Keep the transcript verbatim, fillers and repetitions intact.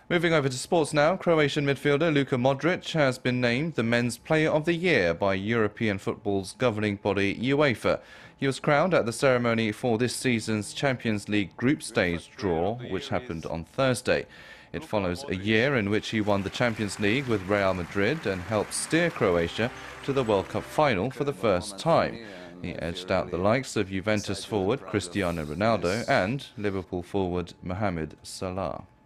Moving over to sports now, Croatian midfielder Luka Modric has been named the Men's Player of the Year by European football's governing body UEFA. He was crowned at the ceremony for this season's Champions League group stage draw, which happened on Thursday. It follows a year in which he won the Champions League with Real Madrid and helped steer Croatia to the World Cup final for the first time. He edged out the likes of Juventus forward Cristiano Ronaldo and Liverpool forward Mohamed Salah.